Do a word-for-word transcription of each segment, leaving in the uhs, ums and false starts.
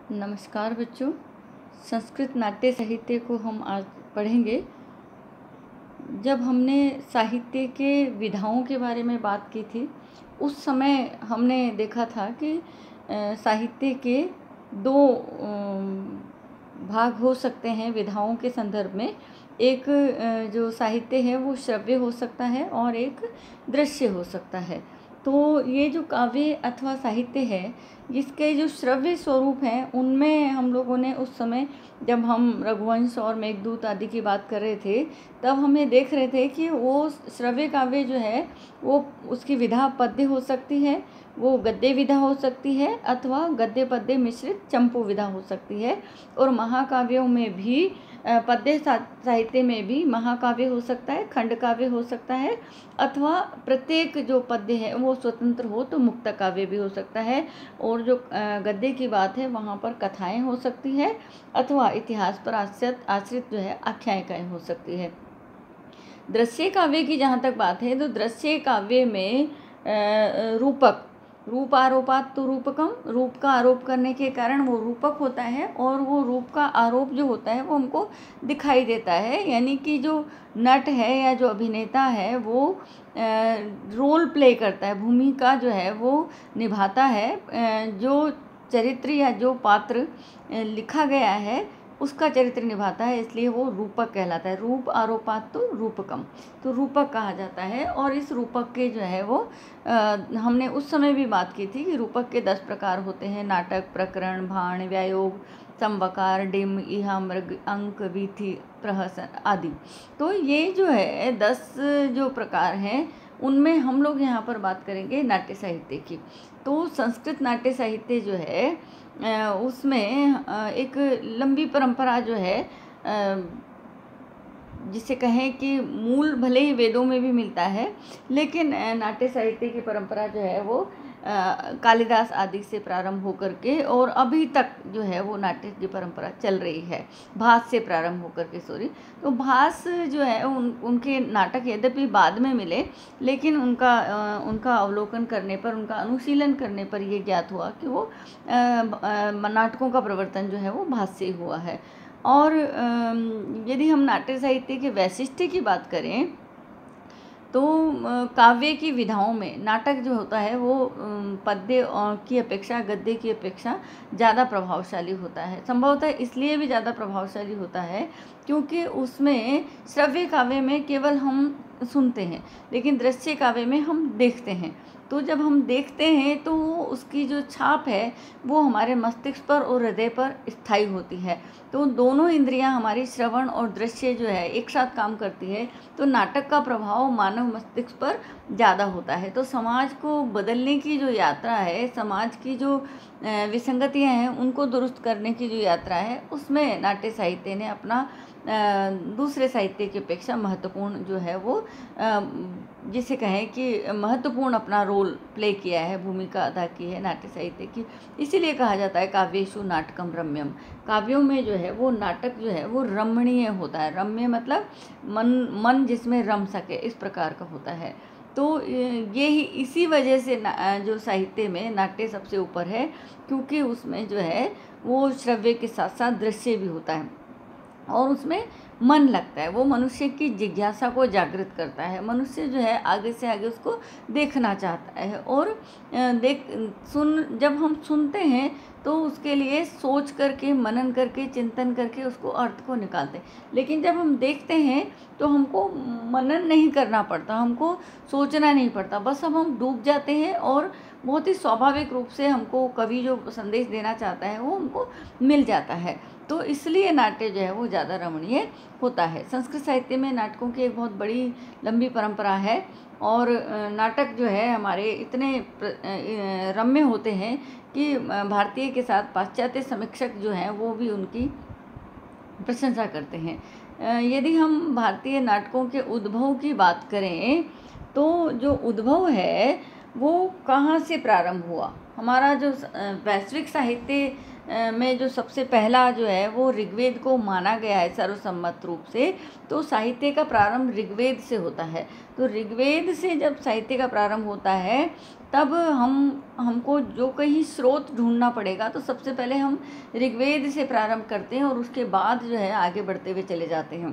नमस्कार बच्चों, संस्कृत नाट्य साहित्य को हम आज पढ़ेंगे। जब हमने साहित्य के विधाओं के बारे में बात की थी, उस समय हमने देखा था कि साहित्य के दो भाग हो सकते हैं विधाओं के संदर्भ में। एक जो साहित्य है वो श्रव्य हो सकता है और एक दृश्य हो सकता है। तो ये जो काव्य अथवा साहित्य है, इसके जो श्रव्य स्वरूप हैं उनमें हम लोगों ने उस समय जब हम रघुवंश और मेघदूत आदि की बात कर रहे थे, तब हमें देख रहे थे कि वो श्रव्य काव्य जो है वो उसकी विधा पद्य हो सकती है, वो गद्य विधा हो सकती है अथवा गद्य पद्य मिश्रित चंपू विधा हो सकती है। और महाकाव्यों में भी पद्य साहित्य में भी महाकाव्य हो सकता है, खंड काव्य हो सकता है, अथवा प्रत्येक जो पद्य है वो स्वतंत्र हो तो मुक्त काव्य भी हो सकता है। और जो गद्य की बात है वहाँ पर कथाएं हो सकती है अथवा इतिहास पर आश्रित आश्रित जो है आख्यायिकाएं हो सकती है। दृश्य काव्य की जहाँ तक बात है तो दृश्य काव्य में रूपक रूप आरोपात तो रूपकम, रूप का आरोप करने के कारण वो रूपक होता है और वो रूप का आरोप जो होता है वो हमको दिखाई देता है। यानी कि जो नट है या जो अभिनेता है वो रोल प्ले करता है, भूमिका जो है वो निभाता है। जो चरित्र या जो पात्र लिखा गया है उसका चरित्र निभाता है, इसलिए वो रूपक कहलाता है। रूप आरोपात तो रूपकम, तो रूपक कहा जाता है। और इस रूपक के जो है वो आ, हमने उस समय भी बात की थी कि रूपक के दस प्रकार होते हैं: नाटक, प्रकरण, भाण, व्यायोग, संवकार, डिम, इहा, मृग, अंक, वीथी, प्रहसन आदि। तो ये जो है दस जो प्रकार हैं उनमें हम लोग यहाँ पर बात करेंगे नाट्य साहित्य की। तो संस्कृत नाट्य साहित्य जो है उसमें एक लंबी परंपरा जो है, जिसे कहें कि मूल भले ही वेदों में भी मिलता है, लेकिन नाट्य साहित्य की परंपरा जो है वो कालिदास आदि से प्रारंभ होकर के और अभी तक जो है वो नाट्य की परंपरा चल रही है। भास से प्रारंभ होकर के सॉरी तो भास जो है उन उनके नाटक यद्यपि बाद में मिले, लेकिन उनका उनका अवलोकन करने पर, उनका अनुशीलन करने पर ये ज्ञात हुआ कि वो नाटकों का प्रवर्तन जो है वो भास से हुआ है। और यदि हम नाट्य साहित्य के वैशिष्ट्य की बात करें तो काव्य की विधाओं में नाटक जो होता है वो पद्य की अपेक्षा, गद्य की अपेक्षा ज़्यादा प्रभावशाली होता है। संभवतः इसलिए भी ज़्यादा प्रभावशाली होता है क्योंकि उसमें श्रव्य काव्य में केवल हम सुनते हैं, लेकिन दृश्य काव्य में हम देखते हैं। तो जब हम देखते हैं तो उसकी जो छाप है वो हमारे मस्तिष्क पर और हृदय पर स्थायी होती है। तो दोनों इंद्रियां हमारी, श्रवण और दृश्य जो है, एक साथ काम करती है। तो नाटक का प्रभाव मानव मस्तिष्क पर ज़्यादा होता है। तो समाज को बदलने की जो यात्रा है, समाज की जो विसंगतियां हैं उनको दुरुस्त करने की जो यात्रा है, उसमें नाट्य साहित्य ने अपना दूसरे साहित्य की अपेक्षा महत्वपूर्ण जो है वो, जिसे कहें कि महत्वपूर्ण अपना रोल प्ले किया है, भूमिका अदा की है नाट्य साहित्य की। इसीलिए कहा जाता है काव्येषु नाटकम रम्यम। काव्यों में जो है वो नाटक जो है वो रमणीय होता है। रम्य मतलब मन मन जिसमें रम सके, इस प्रकार का होता है। तो ये ही इसी वजह से जो साहित्य में नाट्य सबसे ऊपर है, क्योंकि उसमें जो है वो श्रव्य के साथ साथ दृश्य भी होता है और उसमें मन लगता है। वो मनुष्य की जिज्ञासा को जागृत करता है। मनुष्य जो है आगे से आगे उसको देखना चाहता है और देख सुन जब हम सुनते हैं तो उसके लिए सोच करके, मनन करके, चिंतन करके उसको अर्थ को निकालते हैं। लेकिन जब हम देखते हैं तो हमको मनन नहीं करना पड़ता, हमको सोचना नहीं पड़ता, बस हम हम डूब जाते हैं और बहुत ही स्वाभाविक रूप से हमको कवि जो संदेश देना चाहता है वो हमको मिल जाता है। तो इसलिए नाट्य जो है वो ज़्यादा रमणीय होता है। संस्कृत साहित्य में नाटकों की एक बहुत बड़ी लंबी परंपरा है और नाटक जो है हमारे इतने रम्य होते हैं कि भारतीय के साथ पाश्चात्य समीक्षक जो हैं वो भी उनकी प्रशंसा करते हैं। यदि हम भारतीय नाटकों के उद्भव की बात करें तो जो उद्भव है वो कहाँ से प्रारंभ हुआ, हमारा जो स- अ, वैश्विक साहित्य अ, में जो सबसे पहला जो है वो ऋग्वेद को माना गया है सर्वसम्मत रूप से। तो साहित्य का प्रारंभ ऋग्वेद से होता है। तो ऋग्वेद से जब साहित्य का प्रारंभ होता है तब हम हमको जो कहीं स्रोत ढूंढना पड़ेगा, तो सबसे पहले हम ऋग्वेद से प्रारंभ करते हैं और उसके बाद जो है आगे बढ़ते हुए चले जाते हैं।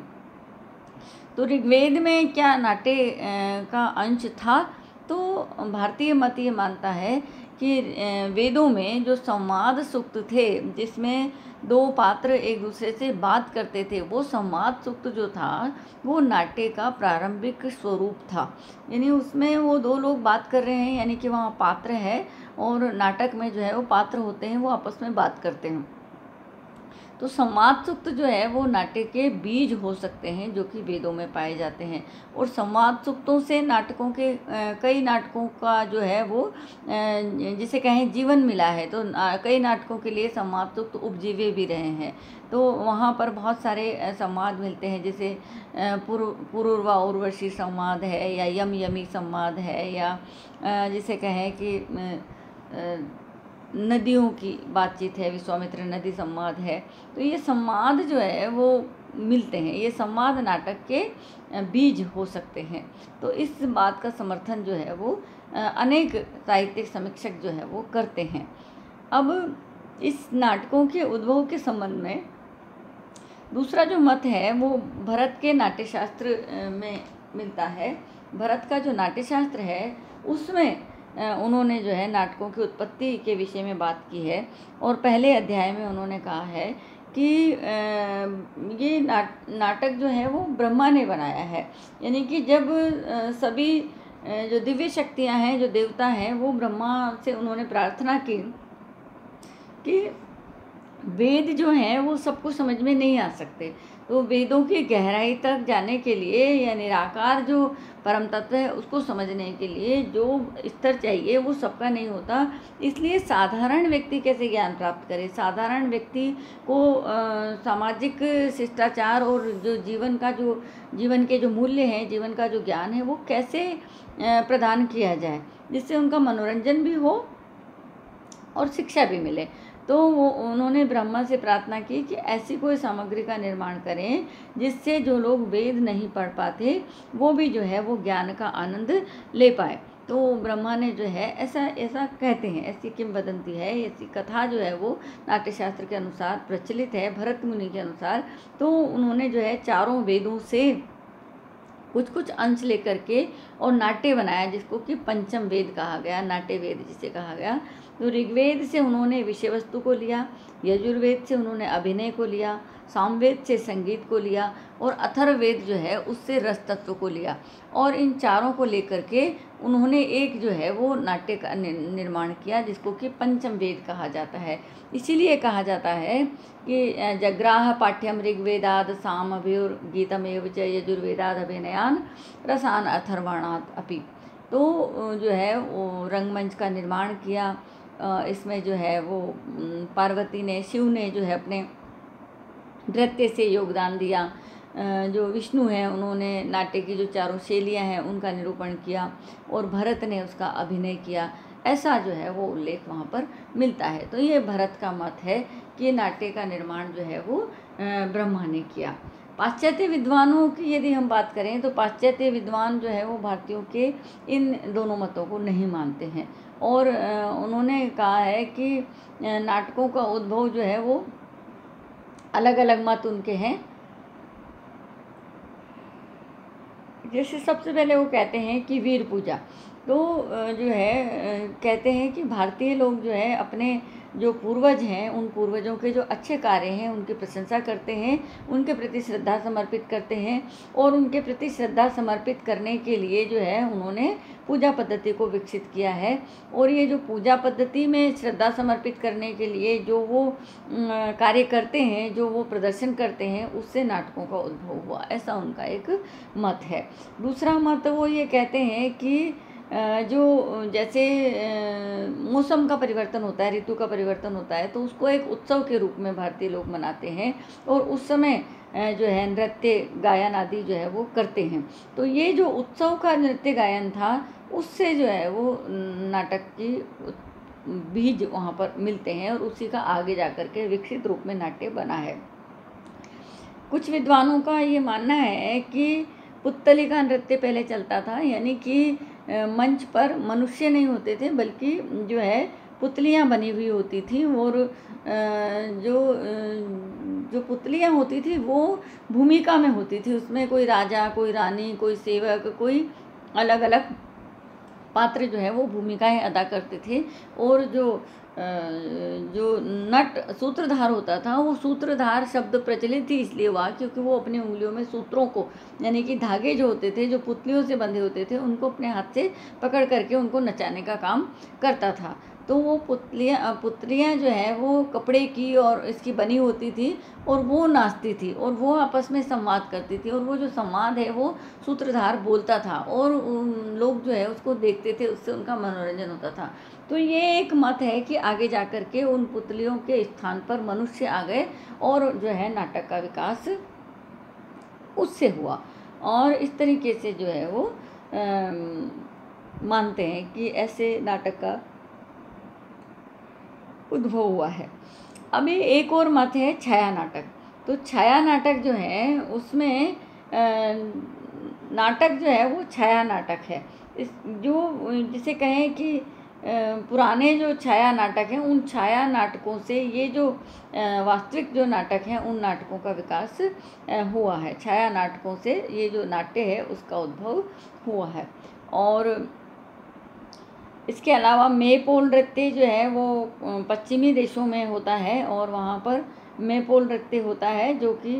तो ऋग्वेद में क्या नाट्य अ, का अंश था? तो भारतीय मत ये मानता है कि अ, वेदों में जो संवाद सूक्त थे, जिसमें दो पात्र एक दूसरे से बात करते थे, वो संवाद सूक्त जो था वो नाट्य का प्रारंभिक स्वरूप था। यानी उसमें वो दो लोग बात कर रहे हैं, यानी कि वहाँ पात्र है, और नाटक में जो है वो पात्र होते हैं, वो आपस में बात करते हैं। तो संवाद सूक्त जो है वो नाट्य के बीज हो सकते हैं, जो कि वेदों में पाए जाते हैं। और संवाद सूक्तों से नाटकों के अ, कई नाटकों का जो है वो अ, जिसे कहें जीवन मिला है। तो ना- कई नाटकों के लिए संवाद सूक्त उपजीवे भी रहे हैं। तो वहाँ पर बहुत सारे अ, संवाद मिलते हैं, जैसे अ, पुरु पुरुरवा उर्वशी संवाद है, या यम यमी संवाद है, या अ, जिसे कहें कि अ, अ, नदियों की बातचीत है, विश्वामित्र नदी संवाद है। तो ये संवाद जो है वो मिलते हैं, ये संवाद नाटक के अ, बीज हो सकते हैं। तो इस बात का समर्थन जो है वो अ, अनेक साहित्यिक समीक्षक जो है वो करते हैं। अब इस नाटकों के उद्भव के संबंध में दूसरा जो मत है वो भरत के नाट्यशास्त्र अ, में मिलता है। भरत का जो नाट्यशास्त्र है उसमें अ, उन्होंने जो है नाटकों की उत्पत्ति के विषय में बात की है। और पहले अध्याय में उन्होंने कहा है कि अ, ये नाट नाटक जो है वो ब्रह्मा ने बनाया है। यानी कि जब अ, सभी अ, जो दिव्य शक्तियाँ हैं, जो देवता हैं, वो ब्रह्मा से उन्होंने प्रार्थना की कि वेद जो हैं वो सबको समझ में नहीं आ सकते। तो वेदों की गहराई तक जाने के लिए, या निराकार जो परम तत्व है उसको समझने के लिए जो स्तर चाहिए वो सबका नहीं होता। इसलिए साधारण व्यक्ति कैसे ज्ञान प्राप्त करे, साधारण व्यक्ति को अ, सामाजिक शिष्टाचार और जो जीवन का जो जीवन के जो मूल्य हैं, जीवन का जो ज्ञान है, वो कैसे अ, प्रदान किया जाए, जिससे उनका मनोरंजन भी हो और शिक्षा भी मिले। तो वो उन्होंने ब्रह्मा से प्रार्थना की कि ऐसी कोई सामग्री का निर्माण करें जिससे जो लोग वेद नहीं पढ़ पाते वो भी जो है वो ज्ञान का आनंद ले पाए। तो ब्रह्मा ने जो है ऐसा ऐसा कहते हैं, ऐसी किंवदंती है, ऐसी कथा जो है वो नाट्यशास्त्र के अनुसार प्रचलित है, भरत मुनि के अनुसार। तो उन्होंने जो है चारों वेदों से कुछ कुछ अंश लेकर के और नाट्य बनाया, जिसको कि पंचम वेद कहा गया, नाट्य वेद जिसे कहा गया। तो ऋग्वेद से उन्होंने विषय वस्तु को लिया, यजुर्वेद से उन्होंने अभिनय को लिया, सामवेद से संगीत को लिया, और अथर्ववेद जो है उससे रस तत्व को लिया। और इन चारों को लेकर के उन्होंने एक जो है वो नाट्य का निर्माण किया, जिसको कि पंचम वेद कहा जाता है। इसीलिए कहा जाता है कि जग्राह पाठ्यम ऋग्वेदाद सामभिर गीतमेव च यजुर्वेदाद अभिनयान रसान अथर्वणात् अपि। तो जो है वो रंगमंच का निर्माण किया। इसमें जो है वो पार्वती ने, शिव ने जो है अपने नृत्य से योगदान दिया। जो विष्णु हैं उन्होंने नाट्य की जो चारों शैलियाँ हैं उनका निरूपण किया, और भरत ने उसका अभिनय किया। ऐसा जो है वो उल्लेख वहाँ पर मिलता है। तो ये भरत का मत है कि नाट्य का निर्माण जो है वो ब्रह्मा ने किया। पाश्चात्य विद्वानों की यदि हम बात करें तो पाश्चात्य विद्वान जो है वो भारतीयों के इन दोनों मतों को नहीं मानते हैं, और उन्होंने कहा है कि नाटकों का उद्भव जो है वो अलग अलग मत उनके हैं। जैसे सबसे पहले वो कहते हैं कि वीर पूजा, तो जो है कहते हैं कि भारतीय लोग जो है अपने जो पूर्वज हैं उन पूर्वजों के जो अच्छे कार्य हैं उनकी प्रशंसा करते हैं, उनके प्रति श्रद्धा समर्पित करते हैं, और उनके प्रति श्रद्धा समर्पित करने के लिए जो है उन्होंने पूजा पद्धति को विकसित किया है। और ये जो पूजा पद्धति में श्रद्धा समर्पित करने के लिए जो वो कार्य करते हैं, जो वो प्रदर्शन करते हैं, उससे नाटकों का उद्भव हुआ, ऐसा उनका एक मत है। दूसरा मत वो ये कहते हैं कि जो जैसे मौसम का परिवर्तन होता है, ऋतु का परिवर्तन होता है, तो उसको एक उत्सव के रूप में भारतीय लोग मनाते हैं, और उस समय जो है नृत्य गायन आदि जो है वो करते हैं। तो ये जो उत्सव का नृत्य गायन था उससे जो है वो नाटक की बीज वहाँ पर मिलते हैं और उसी का आगे जा कर के विकसित रूप में नाट्य बना है। कुछ विद्वानों का ये मानना है कि पुत्तलिका नृत्य पहले चलता था, यानी कि मंच पर मनुष्य नहीं होते थे बल्कि जो है पुतलियाँ बनी हुई होती थी, और जो जो पुतलियाँ होती थी वो भूमिका में होती थी। उसमें कोई राजा, कोई रानी, कोई सेवक, कोई अलग अलग पात्र जो है वो भूमिकाएं अदा करते थे। और जो जो नट सूत्रधार होता था, वो सूत्रधार शब्द प्रचलित ही इसलिए हुआ क्योंकि वो अपनी उंगलियों में सूत्रों को, यानी कि धागे जो होते थे, जो पुतलियों से बंधे होते थे, उनको अपने हाथ से पकड़ करके उनको नचाने का काम करता था। तो वो पुतलियाँ पुतलियाँ जो है वो कपड़े की और इसकी बनी होती थी, और वो नाचती थी और वो आपस में संवाद करती थी, और वो जो संवाद है वो सूत्रधार बोलता था, और लोग जो है उसको देखते थे, उससे उनका मनोरंजन होता था। तो ये एक मत है कि आगे जा कर के उन पुतलियों के स्थान पर मनुष्य आ गए, और जो है नाटक का विकास उससे हुआ। और इस तरीके से जो है वो आ, मानते हैं कि ऐसे नाटक का उद्भव हुआ है। अभी एक और मत है छाया नाटक। तो छाया नाटक जो है उसमें नाटक जो है वो छाया नाटक है। इस जो जिसे कहें कि पुराने जो छाया नाटक हैं, उन छाया नाटकों से ये जो वास्तविक जो नाटक हैं उन नाटकों का विकास हुआ है। छाया नाटकों से ये जो नाट्य है उसका उद्भव हुआ है। और इसके अलावा मेपोल नृत्य जो है वो पश्चिमी देशों में होता है, और वहाँ पर मेपोल नृत्य होता है जो कि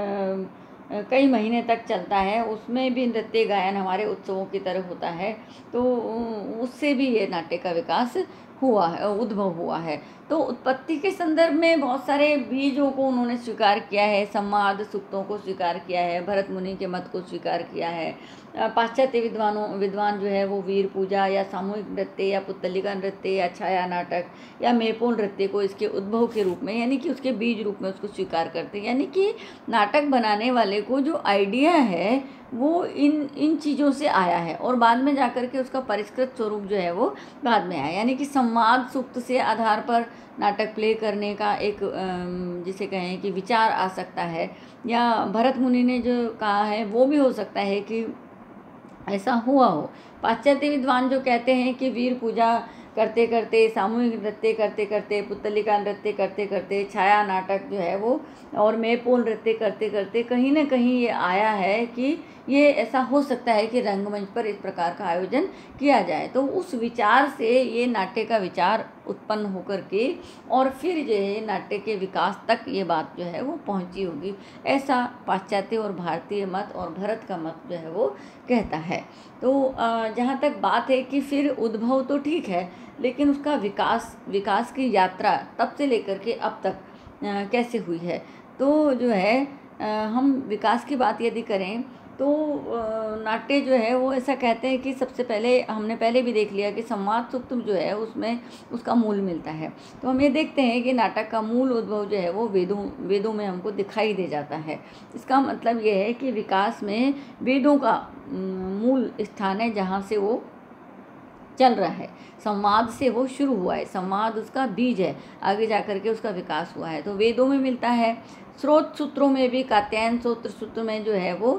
कई महीने तक चलता है। उसमें भी नृत्य गायन हमारे उत्सवों की तरह होता है। तो उससे भी ये नाट्य का विकास हुआ है, उद्भव हुआ है। तो उत्पत्ति के संदर्भ में बहुत सारे बीजों को उन्होंने स्वीकार किया है, संवाद सूक्तों को स्वीकार किया है, भरत मुनि के मत को स्वीकार किया है। पाश्चात्य विद्वानों विद्वान जो है वो वीर पूजा या सामूहिक नृत्य या पुत्तलिका नृत्य या छाया नाटक या मेपोल नृत्य को इसके उद्भव के रूप में, यानी कि उसके बीज रूप में उसको स्वीकार करते हैं। यानी कि नाटक बनाने वाले को जो आइडिया है वो इन इन चीज़ों से आया है, और बाद में जाकर के उसका परिष्कृत स्वरूप जो है वो बाद में आया। यानी कि संवाद सूक्त से आधार पर नाटक प्ले करने का एक जिसे कहें कि विचार आ सकता है, या भरत मुनि ने जो कहा है वो भी हो सकता है कि ऐसा हुआ हो। पाश्चात्य विद्वान जो कहते हैं कि वीर पूजा करते करते, सामूहिक नृत्य करते करते, पुत्तलिका नृत्य करते करते, छाया नाटक जो है वो और मेपोल नृत्य करते करते कहीं ना कहीं ये आया है कि ये ऐसा हो सकता है कि रंगमंच पर इस प्रकार का आयोजन किया जाए। तो उस विचार से ये नाट्य का विचार उत्पन्न होकर के और फिर जो है नाट्य के विकास तक ये बात जो है वो पहुंची होगी, ऐसा पाश्चात्य और भारतीय मत और भरत का मत जो है वो कहता है। तो जहाँ तक बात है कि फिर उद्भव तो ठीक है, लेकिन उसका विकास विकास की यात्रा तब से लेकर के अब तक कैसे हुई है। तो जो है हम विकास की बात यदि करें तो नाट्य जो है वो ऐसा कहते हैं कि सबसे पहले हमने पहले भी देख लिया कि संवाद सूक्त जो है उसमें उसका मूल मिलता है। तो हम ये देखते हैं कि नाटक का मूल उद्भव जो है वो वेदों वेदों में हमको दिखाई दे जाता है। इसका मतलब ये है कि विकास में वेदों का मूल स्थान है जहाँ से वो चल रहा है। संवाद से वो शुरू हुआ है, संवाद उसका बीज है, आगे जाकर के उसका विकास हुआ है। तो वेदों में मिलता है, स्रोत सूत्रों में भी, कात्यायन सूत्र सूत्र में जो है वो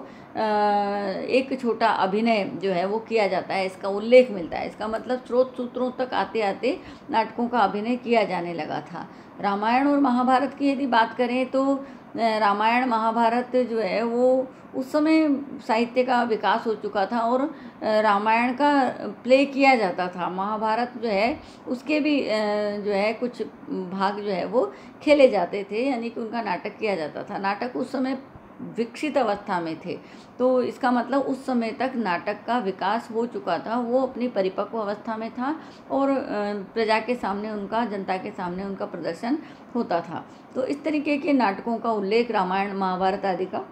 एक छोटा अभिनय जो है वो किया जाता है, इसका उल्लेख मिलता है। इसका मतलब स्रोत सूत्रों तक आते आते नाटकों का अभिनय किया जाने लगा था। रामायण और महाभारत की यदि बात करें तो रामायण महाभारत जो है वो उस समय साहित्य का विकास हो चुका था और रामायण का प्ले किया जाता था। महाभारत जो है उसके भी जो है कुछ भाग जो है वो खेले जाते थे, यानी कि उनका नाटक किया जाता था। नाटक उस समय विकसित अवस्था में थे, तो इसका मतलब उस समय तक नाटक का विकास हो चुका था, वो अपनी परिपक्व अवस्था में था और प्रजा के सामने उनका, जनता के सामने उनका प्रदर्शन होता था। तो इस तरीके के नाटकों का उल्लेख रामायण महाभारत आदि का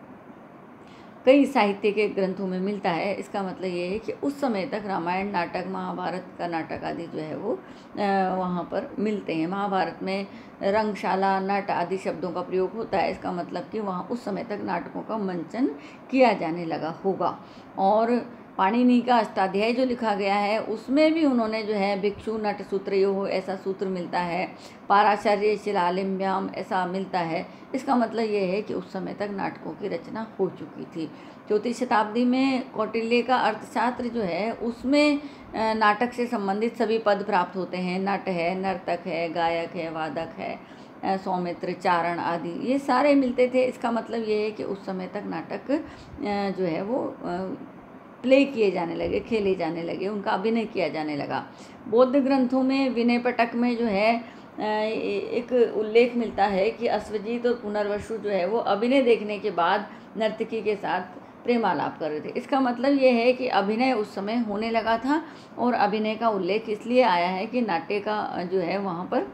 कई साहित्य के ग्रंथों में मिलता है। इसका मतलब ये है कि उस समय तक रामायण नाटक, महाभारत का नाटक आदि जो है वो वहाँ पर मिलते हैं। महाभारत में रंगशाला, नट आदि शब्दों का प्रयोग होता है। इसका मतलब कि वहाँ उस समय तक नाटकों का मंचन किया जाने लगा होगा। और पाणिनि का अष्टाध्यायी जो लिखा गया है उसमें भी उन्होंने जो है भिक्षु नट सूत्रयो ऐसा सूत्र मिलता है, पाराशर्य शिलालिम्ब्याम ऐसा मिलता है। इसका मतलब ये है कि उस समय तक नाटकों की रचना हो चुकी थी। चौथी शताब्दी में कौटिल्य का अर्थशास्त्र जो है उसमें नाटक से संबंधित सभी पद प्राप्त होते हैं। नट है, नर्तक है, गायक है, वादक है, सौमित्र, चारण आदि ये सारे मिलते थे। इसका मतलब ये है कि उस समय तक नाटक जो है वो प्ले किए जाने लगे, खेले जाने लगे, उनका अभिनय किया जाने लगा। बौद्ध ग्रंथों में विनय पटक में जो है एक उल्लेख मिलता है कि अश्वजीत और पुनर्वसु जो है वो अभिनय देखने के बाद नर्तकी के साथ प्रेमालाप कर रहे थे। इसका मतलब ये है कि अभिनय उस समय होने लगा था और अभिनय का उल्लेख इसलिए आया है कि नाट्य का जो है वहाँ पर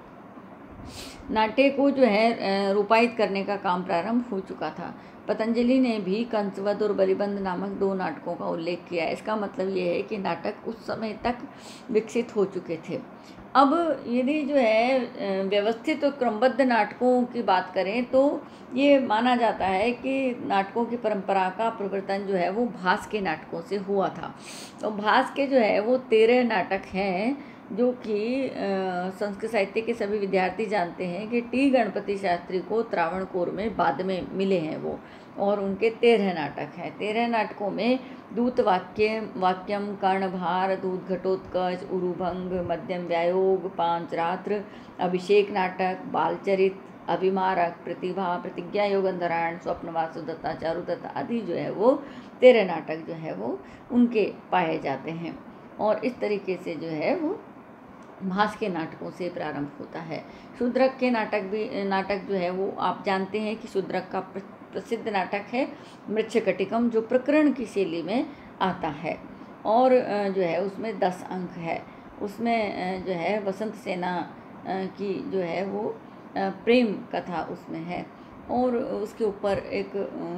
नाट्य को जो है रूपायित करने का काम प्रारंभ हो चुका था। पतंजलि ने भी कंसवध और बलिबंध नामक दो नाटकों का उल्लेख किया है। इसका मतलब ये है कि नाटक उस समय तक विकसित हो चुके थे। अब यदि जो है व्यवस्थित और क्रमबद्ध नाटकों की बात करें तो ये माना जाता है कि नाटकों की परंपरा का प्रवर्तन जो है वो भास के नाटकों से हुआ था। तो भास के जो है वो तेरह नाटक हैं जो कि संस्कृत साहित्य के सभी विद्यार्थी जानते हैं कि टी गणपति शास्त्री को त्रावणकोर में बाद में मिले हैं वो, और उनके तेरह नाटक हैं। तेरह नाटकों में दूत वाक्य वाक्यम, कर्णभार, दूत घटोत्कच, उरुभंग, मध्यम व्यायोग, पांचरात्र, अभिषेक नाटक, बालचरित, अभिमारक, प्रतिभा, प्रतिज्ञा योगंधरायण, स्वप्नवासुदत्ता, चारुदत्ता आदि जो है वो तेरह नाटक जो है वो उनके पाए जाते हैं। और इस तरीके से जो है वो भास के नाटकों से प्रारंभ होता है। शूद्रक के नाटक भी नाटक जो है वो आप जानते हैं कि शूद्रक का प्रसिद्ध नाटक है मृच्छकटिकम, जो प्रकरण की शैली में आता है और जो है उसमें दस अंक है। उसमें जो है वसंत सेना की जो है वो प्रेम कथा उसमें है और उसके ऊपर एक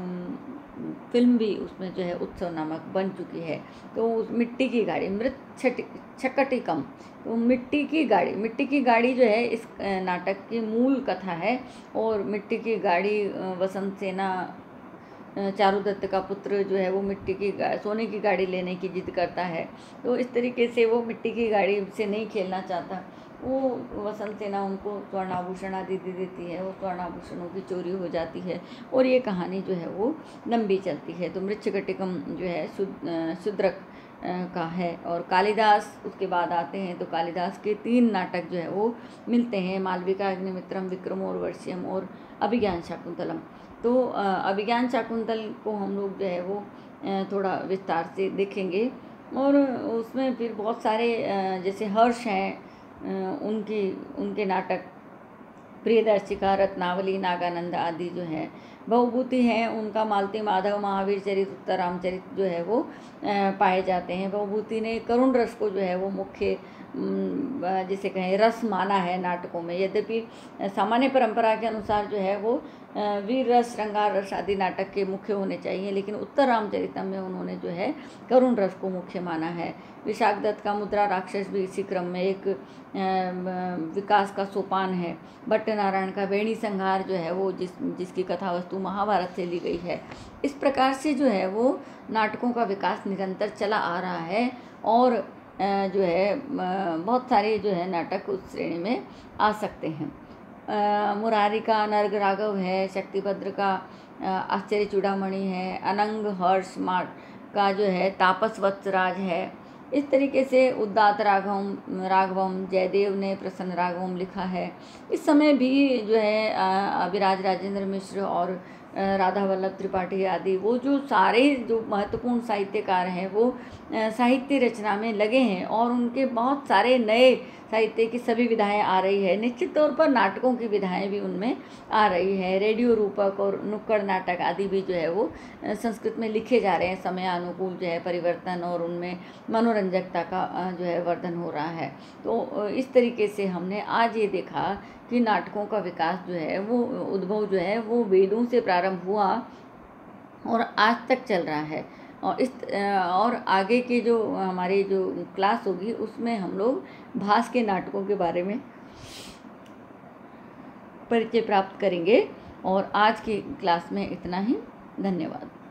फिल्म भी उसमें जो है उत्सव नामक बन चुकी है। तो उस मिट्टी की गाड़ी मृच्छकटिकम, तो मिट्टी की गाड़ी मिट्टी की गाड़ी जो है इस नाटक की मूल कथा है। और मिट्टी की गाड़ी वसंत सेना चारुदत्त का पुत्र जो है वो मिट्टी की सोने की गाड़ी लेने की जिद करता है। तो इस तरीके से वो मिट्टी की गाड़ी से नहीं खेलना चाहता, वो वसंत सेना उनको स्वर्णाभूषण आदि दे देती है, वो स्वर्णाभूषणों की चोरी हो जाती है और ये कहानी जो है वो लंबी चलती है। तो मृच्छकटिकम जो है शूद्रक का है। और कालिदास उसके बाद आते हैं, तो कालिदास के तीन नाटक जो है वो मिलते हैं, मालविका, अग्निमित्रम, विक्रमोर्वशीयम और अभिज्ञान शाकुंतलम। तो अभिज्ञान शाकुंतल को हम लोग जो है वो थोड़ा विस्तार से देखेंगे और उसमें फिर बहुत सारे जैसे हर्ष हैं उनकी उनके नाटक, प्रियदर्शिका, रत्नावली, नागानंद आदि जो हैं। बहुभूति हैं उनका मालती माधव, महावीर चरित, उत्तरामचरित जो है वो पाए जाते हैं। बहुभूति ने करुण रस को जो है वो मुख्य जिसे कहें रस माना है नाटकों में। यद्यपि सामान्य परंपरा के अनुसार जो है वो वीर रस, श्रृंगार रस आदि नाटक के मुख्य होने चाहिए, लेकिन उत्तर रामचरितम में उन्होंने जो है करुण रस को मुख्य माना है। विशाख दत्त का मुद्रा राक्षस भी इसी क्रम में एक विकास का सोपान है। भट्ट नारायण का वेणी संहार जो है वो जिस जिसकी कथा वस्तु महाभारत से ली गई है। इस प्रकार से जो है वो नाटकों का विकास निरंतर चला आ रहा है और जो है बहुत सारे जो है नाटक उस श्रेणी में आ सकते हैं। मुरारी का नर्ग राघव है, शक्तिभद्र का आश्चर्य चूड़ामणि है, अनंग हर्ष मार्ग का जो है तापस वत्सराज है। इस तरीके से उदात राघवम राघवम जयदेव ने प्रसन्न राघवम लिखा है। इस समय भी जो है अभिराज राजेंद्र मिश्र और राधा वल्लभ त्रिपाठी आदि वो जो सारे जो महत्वपूर्ण साहित्यकार हैं वो साहित्य रचना में लगे हैं और उनके बहुत सारे नए साहित्य की सभी विधाएं आ रही है। निश्चित तौर पर नाटकों की विधाएं भी उनमें आ रही है। रेडियो रूपक और नुक्कड़ नाटक आदि भी जो है वो संस्कृत में लिखे जा रहे हैं। समय अनुकूल जो है परिवर्तन और उनमें मनोरंजकता का जो है वर्धन हो रहा है। तो इस तरीके से हमने आज ये देखा कि नाटकों का विकास जो है वो उद्भव जो है वो वेदों से प्रारंभ हुआ और आज तक चल रहा है। और इस और आगे के जो हमारी जो क्लास होगी उसमें हम लोग भास के नाटकों के बारे में परिचय प्राप्त करेंगे। और आज की क्लास में इतना ही। धन्यवाद।